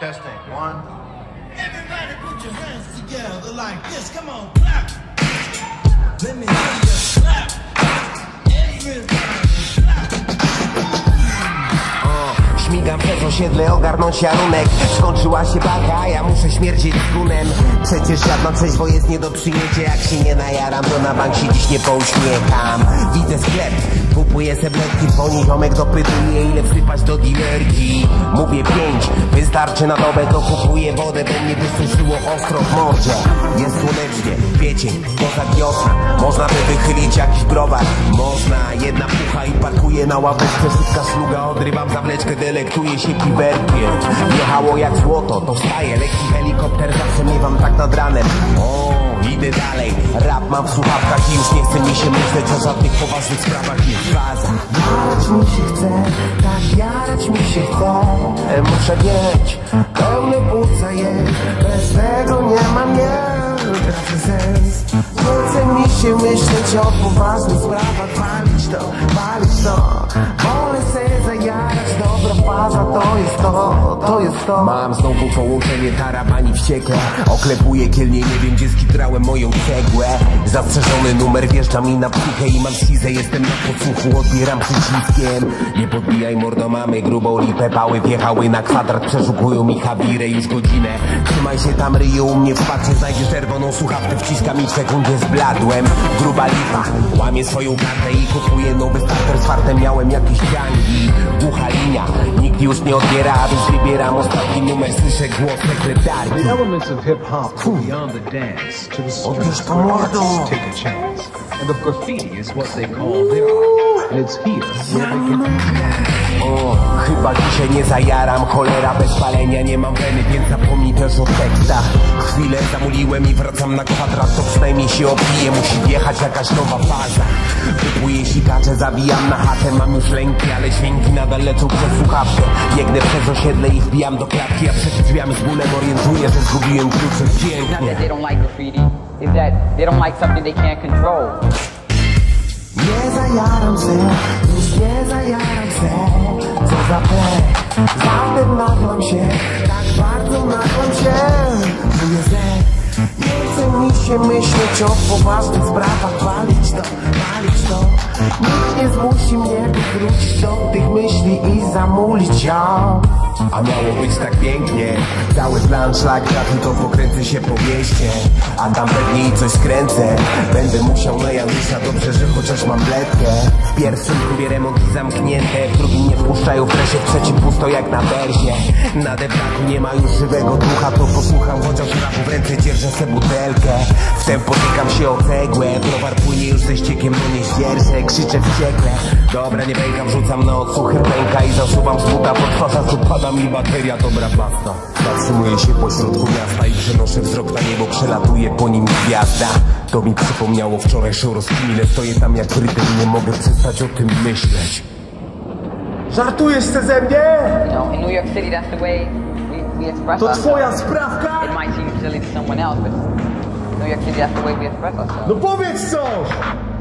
Testing, one. Everybody put your hands together like this. Come on, clap. Let me hear you clap. Everybody clap. Śmigam przez osiedle, ogarnąć jarunek. Skończyła się baka, a ja muszę śmierdzieć z gunem. Przecież żadna trzeźwo jest nie do przyjęcia. Jak się nie najaram, to na bank się dziś nie pouśmiecham. Widzę sklep, kupuję sebletki. Dzwoni ziomek, dopytuje, ile wsypać do dealerki. Mówię 5, wystarczy na dobę, to kupuję wodę, bo mnie wysuszyło ostro w mordzie. Jest słonecznie, kwiecień, poza wiosna. Można by wychylić jakiś browar. Można, jedna pucha i parkuję na ławeczce. Szybka szluga, odrywam zawleczkę, delektuję się piwerkiem. Jechało jak złoto, to wstaje, lekki helikopter zawsze miewam tak nad ranem. O, idę dalej, rap mam w słuchawkach i już nie chce mi się myśleć o żadnych poważnych sprawach. Jest faza. Jarać mi się chce, tak jarać mi się chce. Muszę mieć pełne płuca je, bez tego nie mam tracę sens. Nie chce mi się myśleć o poważnych sprawach. Walić to, wolę se zajarać. Dobra faza, to jest to. Mam znowu połączenie tarabani wściekłe. Oklepuję kielnie, nie wiem gdzie skitrałem moją cegłę. Zastrzeżony numer wjeżdża mi na psychę i mam schizę, jestem na podsłuchu, odbieram przyciskiem. Nie podbijaj mordo, mamy grubą lipę. Pały wjechały na kwadrat, przeszukują mi Hawirę już godzinę. Trzymaj się tam ryju, u mnie w patrze znajdziesz czerwoną słuchawkę, wciskam i w sekundzie zbladłem. Gruba lipa, łamię swoją kartę i kupuję nowy starter. Z fartem miałem jakieś gangi. Głucha linia, nikt już nie odbiera, a więc wybieram ostatni numer, słyszę głos sekretarki. The elements of hip-hop go beyond the dance to the street. Take a chance. And the graffiti is what they call their art. And it's here where they get the O, chyba dzisiaj nie zajaram, cholera bez palenia, nie mam weny, więc zapomnij też o tekstach. Chwilę zamuliłem i wracam na kwadrat, to przynajmniej się opiję, musi wjechać jakaś nowa faza. Kupuję sikacze, zawijam na chatę, mam już lęki, ale dźwięki nadal lecą przez słuchawkę. Biegnę przez osiedle i wbijam do klatki, a przed drzwiami z bólem orientuję, że zgubiłem klucze. Pięknie. They don't like graffiti, is that they don't like something they can't control. Nie zajaram się, już nie zajaram się. Co za plek, zatem naglam się, tak bardzo naglam się. Czuję, że nie chce mi się myśleć o poważnych sprawach. Walić to, nikt nie zmusi mnie, by wrócić do tych myśli i zamulić ją. A miało być tak pięknie, cały plan szlak trafił, to pokręcę się po mieście. A tam pewnie i coś skręcę, będę musiał na Janusza, dobrze, że chociaż mam bledkę. W pierwszym klubie remonty zamknięte, w drugim nie wpuszczają w tresie, w trzecim pusto jak na berzie. Na deptaku nie ma już żywego ducha, to posłucham, chociaż rapu w ręce dzierżę se butelkę. Wtem potykam się o cegłę, browar płynie już ze ściekiem, no nie świerżę, krzyczę wściekle. Dobra, nie pękam, rzucam na odsłuchy pęka i zasuwam z buta pod twarza, co pada mi bateria, dobra basta. Zatrzymuję się pośrodku miasta i przenoszę wzrok na niebo, przelatuje po nim gwiazda. To mi przypomniało wczorajszą rozkminę, stoję tam jak bryty i nie mogę przestać o tym myśleć. Żartujesz se ze mnie? You know, in New York City, that's the way we express To ourselves. twoja sprawka? It might seem silly to someone else, but New York City, that's the way we express ourselves. No powiedz coś!